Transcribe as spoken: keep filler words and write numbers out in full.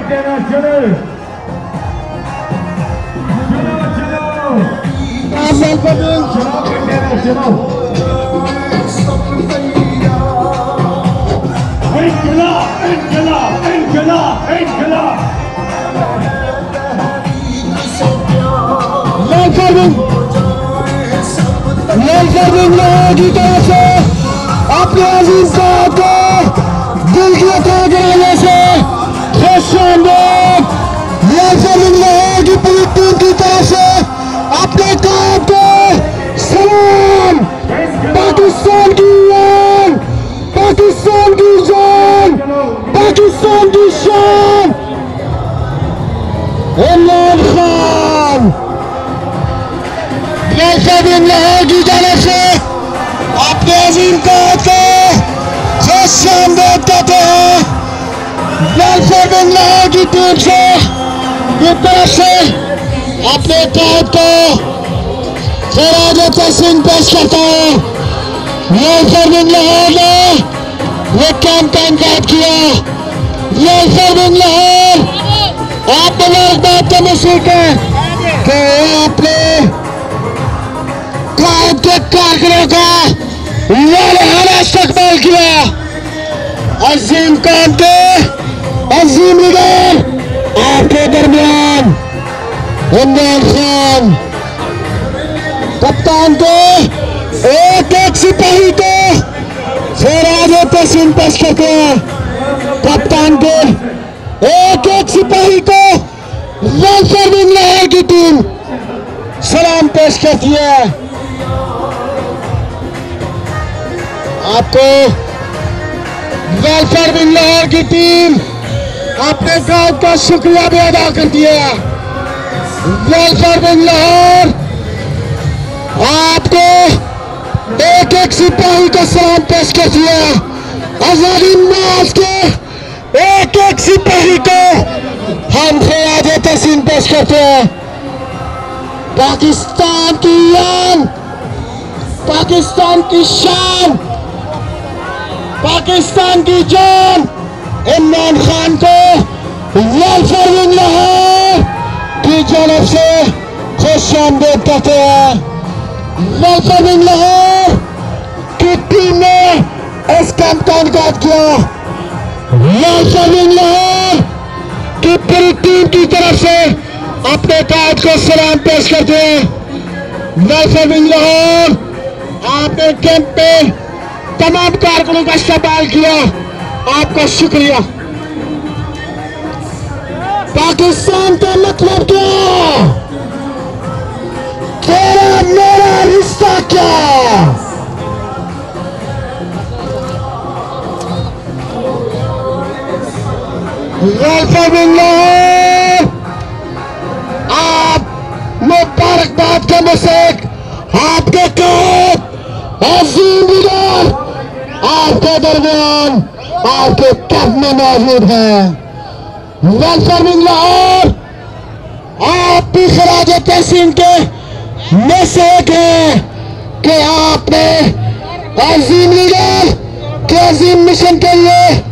International की तरफ से अपने अजीज साहब को दिल की अथाह से की पूरी टीम की तरफ से अपने काम को सलाम। पाकिस्तान की जान, पाकिस्तान की जान, पाकिस्तान की शान इमरान खान लाहौर की तरफ से अपने अजीम काम को जो शानदार देते हैं। लाहौर की टीम से की तरफ से अपने काम को फराज तहसीन पेश करता है। लाहौर ने वो कैंपेन काट किया। लाहौर लाहौर आप मुबारकबाद का मुसीक है कि आपने काम के कारकुनों का लालहाना इस्तकबाल किया। अजीम काम के अजीम लीडर आपके दरमियान इमरान खान कप्तान को एक एक सिपाही को फराज तहसीन पेश करते हैं। कप्तान को एक एक सिपाही को लाहौर की टीम सलाम पेश करती है। आपको लाहौर की टीम अपने काम का शुक्रिया भी अदा करती है। लाहौर आपको एक एक सिपाही का सलाम पेश करती है। आजादी मास के एक एक सिपाही को हम फराज तहसीन पेश करते हैं। पाकिस्तान की आन, पाकिस्तान की शान, पाकिस्तान की जान इमरान खान को लाहौर की जानब से खुश आमदीद कहते हैं। लाहौर की टीम ने इस कैंपेन का किया। लाहौर की पूरी टीम की तरफ से अपने काज को सलाम पेश करते हैं। लाहौर आपने कैंप में तमाम कारकुनों का इस्तेमाल किया, आपका शुक्रिया। पाकिस्तान का मतलब क्या, तेरा मेरा रिश्ता क्या। आप मुबारकबाद के मुसीक आपके काम अजीम लीडर आपके दरमियान आपके कब में मौजूद है। लाहौर आप भी खराज तहसीन के में से एक है कि आपने अजीम लीडर के अजीम मिशन के लिए